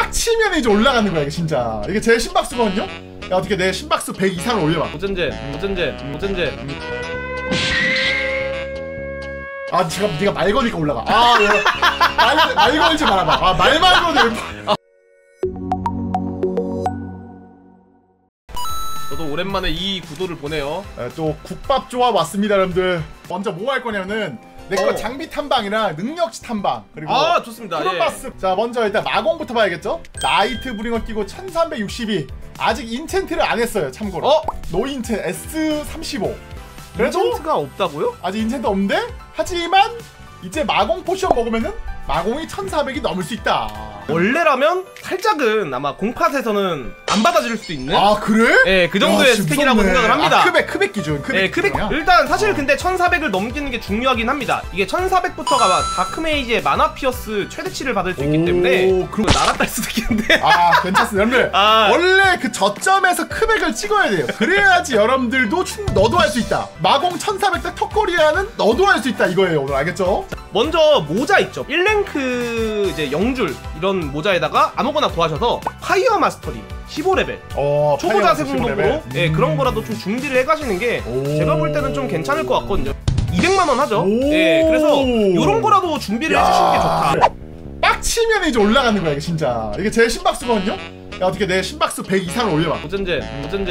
빡치면 이제 올라가는 거야 이게 진짜. 이게 제 심박수거든요? 야 어떻게 내 심박수 100 이상을 올려봐. 오전제 아 지금 네가 말 거니까 올라가. 말 걸지 말아봐. 말만 걸어도 저도 오랜만에 이 구도를 보네요. 또 국밥 조합 왔습니다 여러분들. 먼저 뭐 할 거냐면은 내 거 장비 탐방이랑 능력치 탐방 그리고 좋습니다. 크롬바스. 예. 자 먼저 일단 마공부터 봐야겠죠? 나이트 브링어 끼고 1362. 아직 인챈트를 안 했어요 참고로. 노 인챈트 S35. 그래도 인챈트가 없다고요? 아직 인챈트 없는데? 하지만 이제 마공 포션 먹으면은 마공이 1400이 넘을 수 있다. 원래라면 살짝은 아마 공팟에서는 안 받아줄 수도 있는. 아 그래? 네, 그 정도의 스펙이라고 생각을 합니다. 크백 기준. 네, 크백. 일단 사실 근데 1400을 넘기는 게 중요하긴 합니다. 이게 1400부터가 다크메이지의 마나 피어스 최대치를 받을 수 있기 때문에 날아갈 수도 있겠는데. 괜찮습니다 여러분들. 원래 그 저점에서 크백을 찍어야 돼요. 그래야지 여러분들도 너도 할 수 있다. 마공 1400대 턱걸이라는 너도 할 수 있다 이거예요 오늘. 알겠죠? 먼저 모자 있죠. 1랭크 이제 0줄 이런 모자에다가 아무거나 구하셔서 파이어 마스터리 15레벨 초보자 세공동으로 그런 거라도 좀 준비를 해가시는 게 제가 볼 때는 좀 괜찮을 것 같거든요. 200만원 하죠. 그래서 요런 거라도 준비를 해주시는 게 좋다. 빡치면 이제 올라가는 거야 이게 진짜. 이게 제 심박수거든요? 야 어떻게 내 심박수 100 이상을 올려봐. 오전제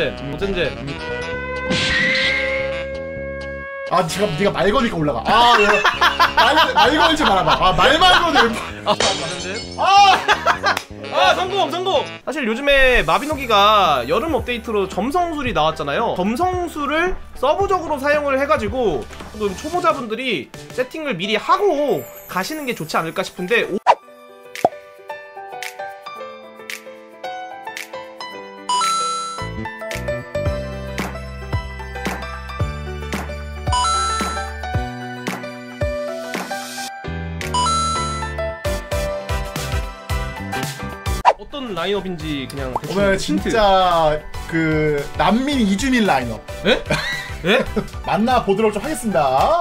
지금 네가 말 거니까 올라가. 말 걸지 말아봐. 말만 걸어도 성공! 사실 요즘에 마비노기가 여름 업데이트로 점성술이 나왔잖아요. 점성술을 서브적으로 사용을 해가지고 조금 초보자분들이 세팅을 미리 하고 가시는 게 좋지 않을까 싶은데 어떤 라인업인지 그냥 오늘 진짜 그 난민 이주민 라인업 만나 보도록 좀 하겠습니다.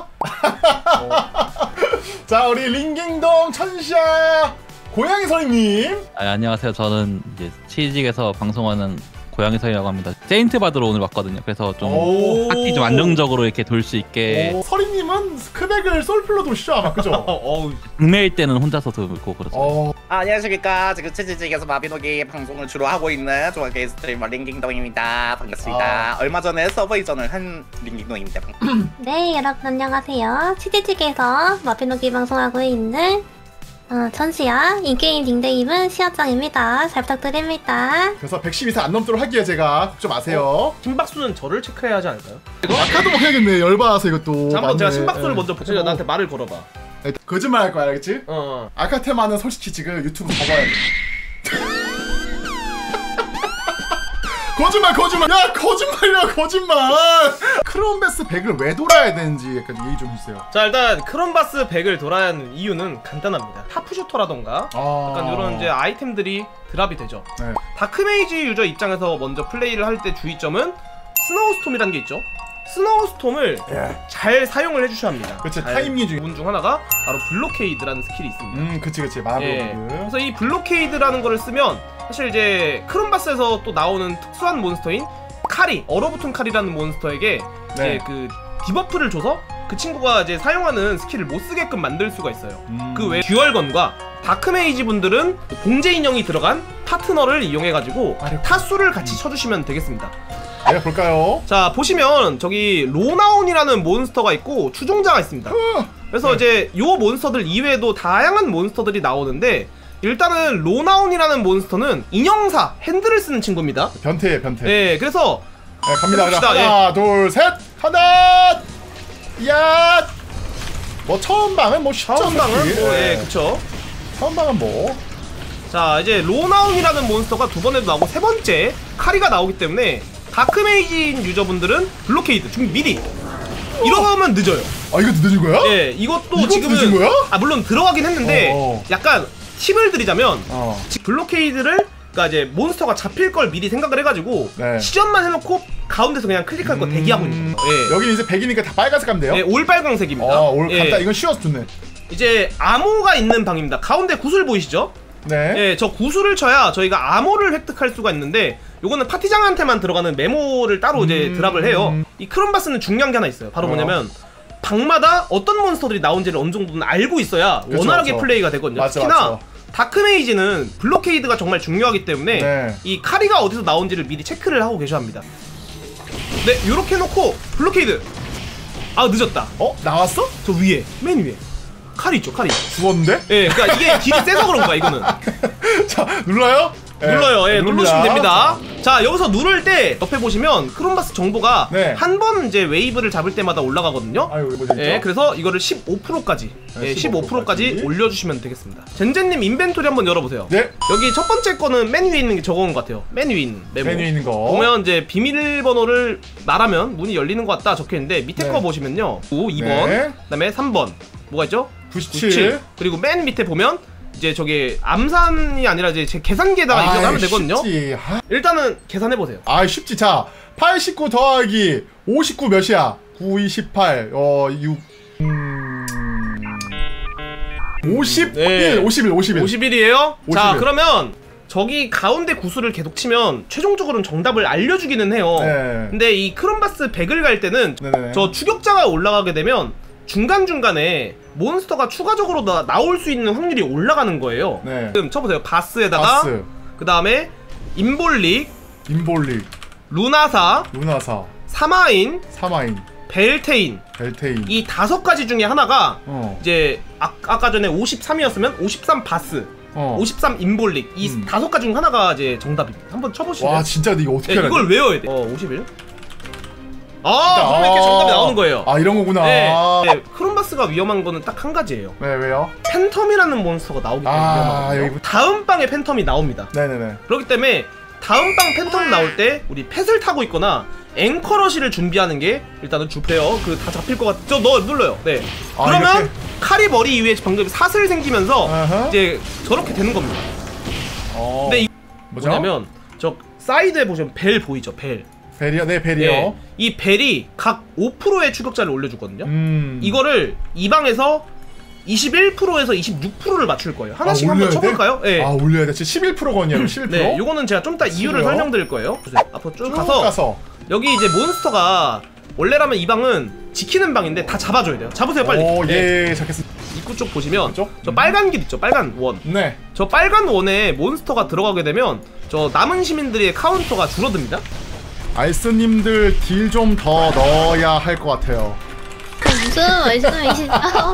자 우리 링깅동 천샤 고양이 선생님. 안녕하세요. 저는 이제 치직에서 방송하는 고양이 선이라고 합니다. 세인트 받으러 오늘 왔거든요. 그래서 좀 파티 좀 안정적으로 이렇게 돌 수 있게. 서리님은 크백을 솔플로 도시죠 아마 그죠? 북매일 때는 혼자서 돌고 그렇죠. 안녕하십니까. 지금 치즈직에서 마비노기 방송을 주로 하고 있는 조각게임 스트리머 링깅동입니다. 반갑습니다. 얼마 전에 서버 이전을 한 링깅동입니다. 네 여러분 안녕하세요. 치즈직에서 마비노기 방송하고 있는 천시야. 인게임 닉네임은 시아짱입니다. 잘 부탁드립니다. 그래서 110 이상 안 넘도록 할게요 제가. 걱정 마세요. 심박수는 저를 체크해야 하지 않을까요? 아까도 막 해야겠네. 열받아서 이것도. 잠깐만 제가 심박수를 먼저 보고 나한테 말을 걸어봐. 거짓말 할 거야 알겠지? 아카테마는 솔직히 지금 유튜브 접어야 돼. 거짓말! 야 거짓말이야 거짓말! 크롬바스 100을 왜 돌아야 되는지 약간 얘기 좀 해주세요. 자 일단 크롬바스 100을 돌아야 하는 이유는 간단합니다. 타프슈터라던가 약간 이런 이제 아이템들이 드랍이 되죠. 다크메이지 유저 입장에서 먼저 플레이를 할 때 주의점은 스노우스톰이라는 게 있죠. 스노우스톰을 잘 사용을 해주셔야 합니다. 그치. 타이밍 중에 중 하나가 바로 블로케이드라는 스킬이 있습니다. 그치 마블. 그래서 이 블로케이드라는 거를 쓰면 사실 이제 크롬바스에서 또 나오는 특수한 몬스터인 카리, 얼어붙은 카리라는 몬스터에게 이제 그 디버프를 줘서 그 친구가 이제 사용하는 스킬을 못 쓰게끔 만들 수가 있어요. 그 외에 듀얼건과 다크메이지 분들은 봉제 인형이 들어간 파트너를 이용해가지고 타수를 같이 쳐주시면 되겠습니다. 볼까요? 자 보시면 저기 로나온이라는 몬스터가 있고 추종자가 있습니다. 그래서 이제 요 몬스터들 이외에도 다양한 몬스터들이 나오는데 일단은 로나온이라는 몬스터는 인형사 핸들을 쓰는 친구입니다. 변태예요 변태. 그래서 갑니다. 하나 둘 셋 하나 야 뭐 처음 방은 뭐 쉽죠. 처음 방은 그쵸. 처음 방은 뭐 자 이제 로나온이라는 몬스터가 두 번에도 나오고 세 번째 카리가 나오기 때문에 다크메이지인 유저분들은 블로케이드 준비 미리 이러면 늦어요. 이것도 늦은 거야? 이것도 지금은 늦은 거야? 물론 들어가긴 했는데 약간 팁을 드리자면 블로케이드를 그러니까 이제 몬스터가 잡힐 걸 미리 생각을 해가지고 시전만 해놓고 가운데서 그냥 클릭할 거 대기하고 있는 거예요. 여기 이제 100이니까 다 빨간색 가면 돼요? 올빨강색입니다. 간단. 이건 쉬워서 좋네. 이제 암호가 있는 방입니다. 가운데 구슬 보이시죠? 네. 예, 저 구슬을 쳐야 저희가 암호를 획득할 수가 있는데 요거는 파티장한테만 들어가는 메모를 따로 이제 드랍을 해요. 이 크롬바스는 중요한 게 하나 있어요. 바로 뭐냐면 방마다 어떤 몬스터들이 나온지를 어느 정도는 알고 있어야 그쵸, 원활하게 그쵸. 플레이가 되거든요. 맞죠, 특히나 맞죠. 다크메이지는 블로케이드가 정말 중요하기 때문에 네. 이 카리가 어디서 나온지를 미리 체크를 하고 계셔야 합니다. 네, 요렇게 해놓고 블로케이드. 아, 늦었다. 나왔어? 저 위에, 맨 위에 카리 있죠, 카리. 죽었는데? 예, 그러니까 이게 딜이 세서 그런 거야, 이거는. 자, 눌러요? 눌러요. 예, 누릅니다. 누르시면 됩니다. 자, 여기서 누를 때 옆에 보시면 크롬바스 정보가 네. 한 번 이제 웨이브를 잡을 때마다 올라가거든요. 아유, 이거 뭐지? 예, 그래서 이거를 15%까지, 네, 15%까지 올려주시면 되겠습니다. 젠젠님 인벤토리 한번 열어보세요. 네. 여기 첫 번째 거는 맨 위에 있는 게 저거인 것 같아요. 맨 위에 있는 메모. 메뉴 있는 거. 보면 이제 비밀번호를 말하면 문이 열리는 것 같다 적혀있는데 밑에 네. 거 보시면요. 2번, 네. 그다음에 3번. 뭐가 있죠? 97. 그리고 맨 밑에 보면 이제 저게 암산이 아니라 이제 제 계산기에다가 입력을 하면 되거든요. 쉽지. 일단은 계산해보세요. 쉽지. 자, 89 더하기 59 몇이야? 9, 28, 6, 51, 네. 51. 51이에요? 자, 51. 그러면 저기 가운데 구슬을 계속 치면 최종적으로는 정답을 알려주기는 해요. 네. 근데 이 크롬바스 100을 갈 때는 네네네. 저 추격자가 올라가게 되면 중간중간에 몬스터가 추가적으로 나올 수 있는 확률이 올라가는 거예요. 네. 지금 쳐보세요. 바스에다가 바스, 그 다음에 임볼릭, 임볼릭, 루나사, 루나사, 사마인, 사마인, 벨테인 벨테인. 이 5가지 중에 하나가 이제 이제 아까 전에 53이었으면 53 바스, 53 임볼릭 이 5가지 중 하나가 이제 정답입니다. 한번 쳐보시죠. 와, 진짜 이거 어떻게 네, 알아? 이걸 외워야 돼. 51. 그럼 이렇게 정답이 나오는 거예요. 이런 거구나. 네, 크롬바스가 위험한 거는 딱 한 가지예요. 네, 왜요? 팬텀이라는 몬스터가 나오기 때문에 위험하거든요. 여기... 다음 방에 팬텀이 나옵니다. 네네네. 그렇기 때문에 다음 방 팬텀 나올 때 우리 펫을 타고 있거나 앵커러시를 준비하는 게 일단은 주페어 다 잡힐 것 같죠? 눌러요. 네. 그러면 이렇게? 칼이 머리 위에 방금 사슬 생기면서 이제 저렇게 되는 겁니다. 근데 이 뭐냐면 저 사이드에 보시면 벨 보이죠? 벨. 벨이요? 네, 벨이요. 네, 이 벨이 각 5%의 추격자를 올려주거든요. 이거를 이 방에서 21%에서 26%를 맞출 거예요. 하나씩 한번 쳐볼까요? 네. 올려야 돼. 지금 11%거든요. 11%. 네, 요거는 제가 좀 이따 이유를 설명드릴 거예요. 앞으로 쭉 가서 여기 이제 몬스터가 원래라면 이 방은 지키는 방인데 다 잡아줘야 돼요. 잡으세요, 빨리. 예, 잡겠습니다. 입구 쪽 보시면 쪽? 저 빨간 길 있죠, 빨간 원. 네. 저 빨간 원에 몬스터가 들어가게 되면 저 남은 시민들의 카운터가 줄어듭니다. 알스님들 딜 좀 더 넣어야 할 것 같아요. 무슨 말씀이시죠?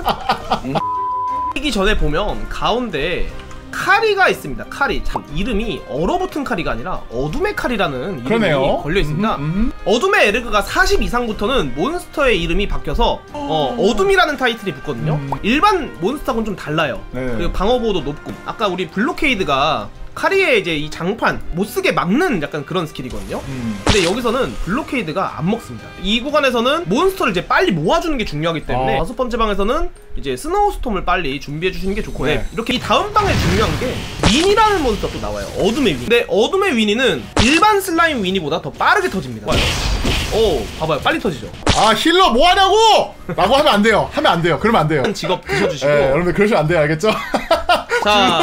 이기 전에 보면 가운데 카리가 있습니다. 카리. 참 이름이 얼어붙은 카리가 아니라 어둠의 카리라는 이름이 그러네요. 걸려 있습니다. 어둠의 에르그가 40 이상부터는 몬스터의 이름이 바뀌어서 어둠이라는 타이틀이 붙거든요. 일반 몬스터하고는 좀 달라요. 네. 그리고 방어보호도 높고 아까 우리 블로케이드가 카리의 이제 이 장판 못쓰게 막는 약간 그런 스킬이거든요. 근데 여기서는 블로케이드가 안 먹습니다. 이 구간에서는 몬스터를 이제 빨리 모아주는 게 중요하기 때문에 6번째 방에서는 이제 스노우스톰을 빨리 준비해주시는 게 좋고 이렇게 이 다음 방에 중요한 게 윈이라는 몬스터가 또 나와요. 어둠의 윈. 근데 어둠의 윈이는 일반 슬라임 윈이보다 더 빠르게 터집니다. 봐봐요. 빨리 터지죠. 힐러 뭐 하냐고! 라고 하면 안 돼요. 그러면 안 돼요. 직업 드셔주시고. 네, 여러분들 그러시면 안 돼요. 알겠죠? 자,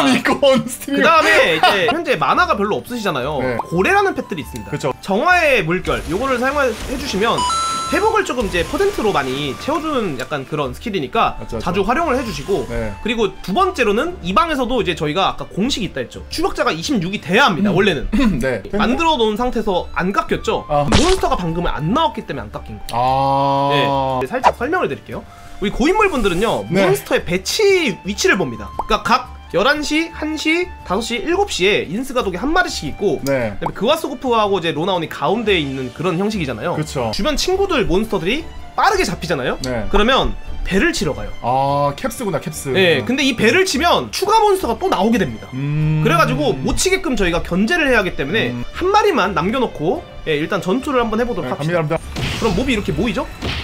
그 다음에 이제 현재 만화가 별로 없으시잖아요. 네. 고래라는 펫들이 있습니다. 그쵸. 정화의 물결 요거를 사용해주시면 회복을 조금 이제 퍼센트로 많이 채워주는 약간 그런 스킬이니까 맞죠. 자주 활용을 해주시고 그리고 두 번째로는 이 방에서도 이제 저희가 아까 공식이 있다 했죠. 추격자가 26이 돼야 합니다. 원래는 네. 만들어 놓은 상태에서 안 깎였죠. 몬스터가 방금은 안 나왔기 때문에 안 깎인 거. 네. 살짝 설명을 드릴게요. 우리 고인물 분들은요 몬스터의 배치 위치를 봅니다. 그러니까 각 11시, 1시, 5시, 7시에 인스가독이 한 마리씩 있고 그다음에 그와스고프하고 이제 로나온이 가운데에 있는 그런 형식이잖아요. 그쵸. 주변 친구들 몬스터들이 빠르게 잡히잖아요. 그러면 배를 치러 가요. 캡스구나, 캡스. 네, 근데 이 배를 치면 추가 몬스터가 또 나오게 됩니다. 그래가지고 못 치게끔 저희가 견제를 해야 하기 때문에 한 마리만 남겨놓고 일단 전투를 한번 해보도록 합시다. 갑니다. 그럼 몹이 이렇게 모이죠?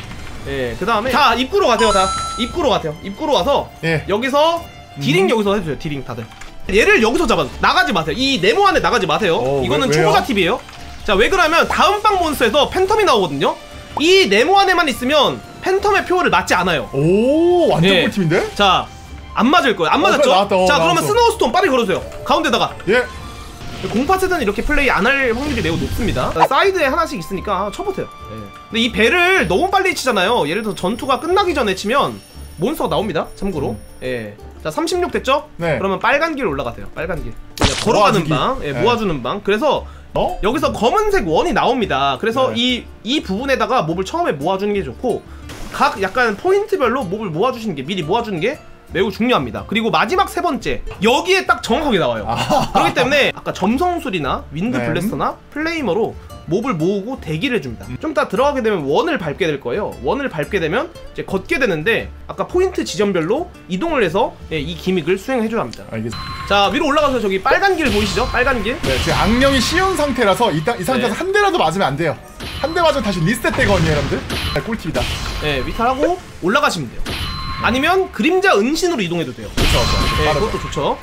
그 다음에 자, 입구로 가세요. 입구로 가세요. 입구로 와서 여기서 딜링 여기서 해주세요. 딜링 다들. 얘를 여기서 잡아줘. 나가지 마세요. 이 네모 안에 나가지 마세요. 이거는 초보자 팁이에요. 자, 왜 그러냐면 다음 방 몬스터에서 팬텀이 나오거든요. 이 네모 안에만 있으면 팬텀의 표어를 맞지 않아요. 완전 꿀팁인데? 자, 안 맞을 거예요. 안 맞았죠? 나왔다, 자 그러면 나왔어. 스노우스톰 빨리 걸어주세요. 가운데다가 예. 공파 세트는 이렇게 플레이 안 할 확률이 매우 높습니다. 사이드에 하나씩 있으니까 쳐보세요. 근데 이 배를 너무 빨리 치잖아요. 예를 들어 전투가 끝나기 전에 치면 몬스터가 나옵니다. 참고로. 자 36 됐죠? 네. 그러면 빨간 길 올라가세요. 빨간 길. 그냥 걸어가는 모아주기. 방, 네. 모아주는 방. 그래서 어? 여기서 검은색 원이 나옵니다. 그래서 네. 이 부분에다가 몹을 처음에 모아주는 게 좋고 각 약간 포인트별로 몹을 모아주시는 게 미리 모아주는 게 매우 중요합니다. 그리고 마지막 세 번째 여기에 딱 정확하게 나와요. 그렇기 때문에 아까 점성술이나 윈드 네. 블래스터나 플레이머로 몹을 모으고 대기를 해줍니다. 좀 이따 들어가게 되면 원을 밟게 될 거예요. 원을 밟게 되면 이제 걷게 되는데 아까 포인트 지점별로 이동을 해서 이 기믹을 수행해줘야 합니다. 알겠습니다. 자 위로 올라가서 저기 빨간 길 보이시죠? 빨간 길. 네, 지금 악령이 씌운 상태라서 이 상태에서 네. 한 대라도 맞으면 안 돼요. 한 대 맞으면 다시 리셋 되거든요, 여러분들. 네, 꿀팁이다. 위탈하고 올라가시면 돼요. 아니면 그림자 은신으로 이동해도 돼요. 그렇죠. 네, 그것도 좋죠.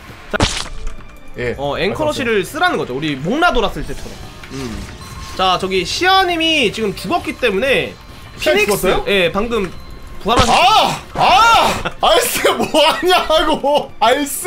예. 앵커러시를 쓰라는 거죠. 우리 목라 돌았을 때처럼. 자, 저기 시아님이 지금 죽었기 때문에 시아님 피닉스, 죽었어요? 예, 방금 부활하셨. 알스 뭐하냐고. 알스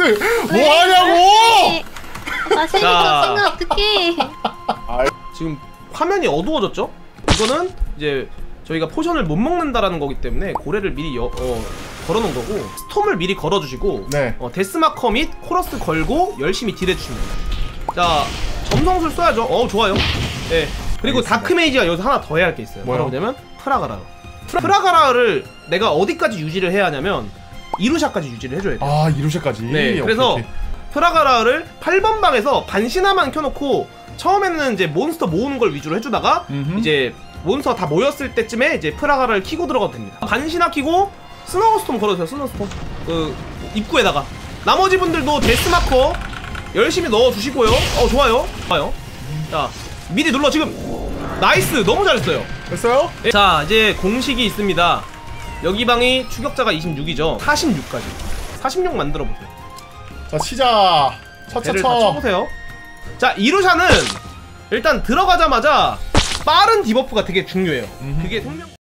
뭐하냐고. 아 세니까 자. 생각 어떡해. 지금 화면이 어두워졌죠? 이거는 이제 저희가 포션을 못 먹는다라는 거기 때문에 고래를 미리 걸어놓은 거고 스톰을 미리 걸어주시고 네. 데스마커 및 코러스 걸고 열심히 딜해주시면 됩니다. 자, 점성술 써야죠. 좋아요. 네. 그리고 알겠습니다. 다크메이지가 여기서 하나 더 해야 할 게 있어요. 뭐요? 뭐냐면 프라가라. 프라가라를 내가 어디까지 유지를 해야 하냐면 이루샤까지 유지를 해줘야 돼요. 이루샤까지. 네, 그래서 프라가라를 8번 방에서 반신화만 켜놓고 처음에는 이제 몬스터 모으는 걸 위주로 해주다가 음흠. 이제 몬스터 다 모였을 때쯤에 이제 프라가라를 키고 들어가도 됩니다. 반신화 키고 스노우스톰 걸어주세요. 스노우스톰 입구에다가 나머지 분들도 데스마커 열심히 넣어주시고요. 좋아요. 좋아요. 자 미리 눌러 지금. 나이스. 너무 잘했어요. 됐어요? 자 이제 공식이 있습니다. 여기 방이 추격자가 26이죠 46까지 46 만들어보세요. 자, 시작. 배를 다 쳐보세요. 자 이루샤는 일단 들어가자마자 빠른 디버프가 되게 중요해요. 그게 생명